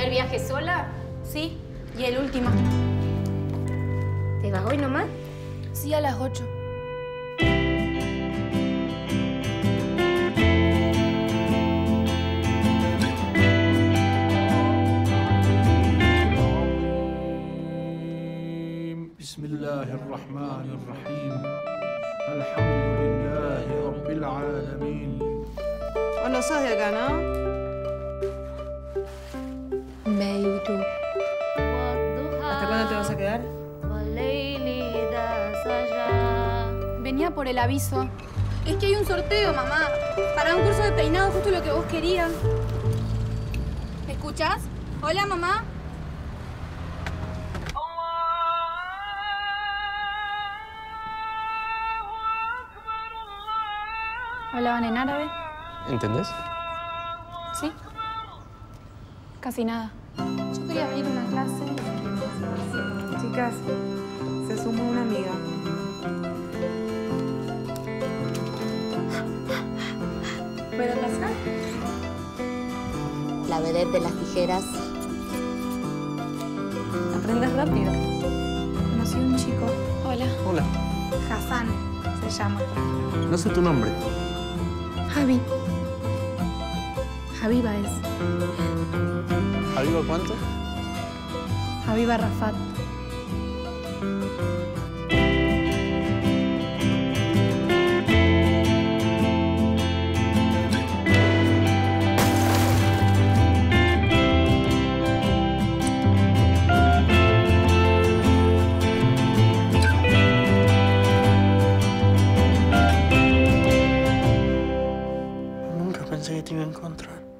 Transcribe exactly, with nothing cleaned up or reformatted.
primer viaje sola? Sí, y el último. ¿Te vas hoy nomás? Sí, a las ocho. بسم الله الرحمن الرحيم الحمد لله رب العالمين. Vos no sos de acá, ¿no? Beitu. ¿Hasta cuándo te vas a quedar? Venía por el aviso. Es que hay un sorteo, mamá. Para un curso de peinado, justo lo que vos querías. ¿Me escuchás? Hola, mamá. ¿Hablaban en árabe? ¿Entendés? Sí. Casi nada. Yo quería venir a una clase. Chicas, se sumó una amiga. ¿Puedo pasar? La vedette de las tijeras. Aprendes rápido. Conocí a un chico. Hola. Hola. Hassan se llama. No sé tu nombre. Javi. Javiva es. ¿Javiva cuánto? Javiva Rafat. Nunca pensé que te iba a encontrar.